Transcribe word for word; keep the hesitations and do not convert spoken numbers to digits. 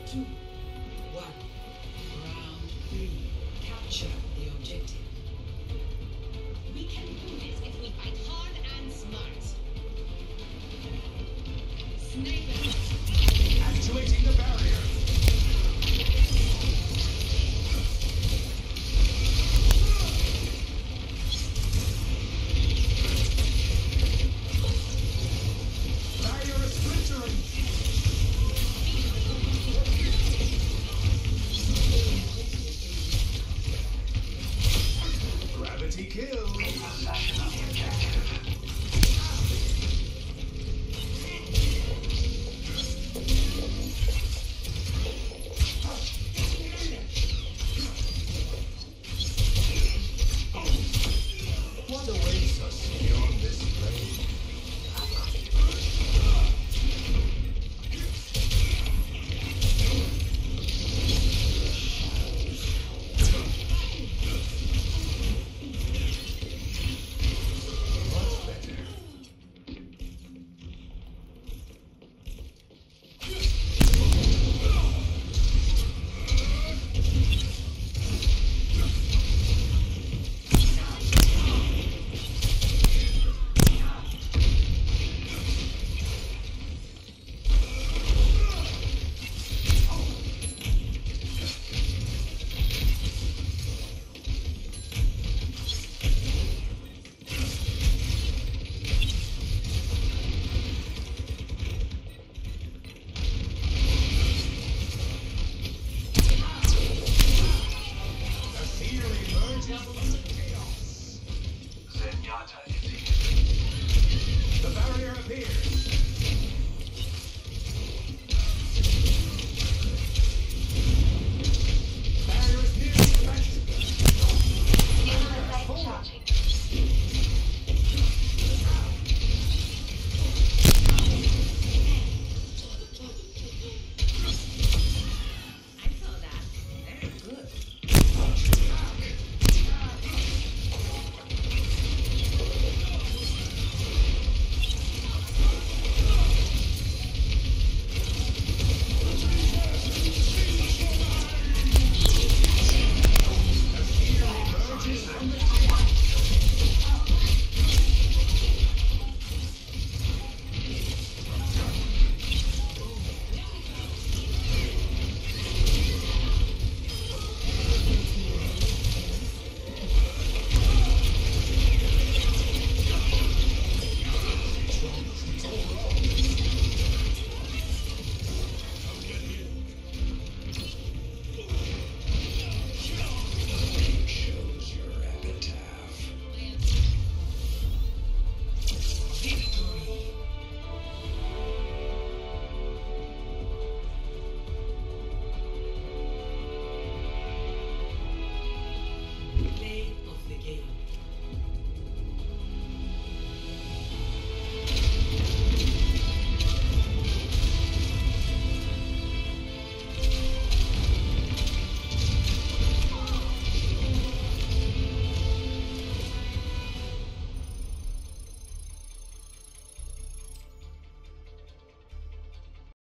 two, one. Round three. Capture the objective. We can do this if we fight hard and smart. Sniper. Activating the barrier. Barrier is splintering. Gravity kill. Possession of the objective. What awaits us beyond this plane? Much better. The seer emerges from the chaos. Zenyatta is here. The barrier appears. Barrier is nearly crashed. Inner charging. I saw that. Very good. The seer emerges from the chaos. Shows your epitaph. Victory. Play of the game.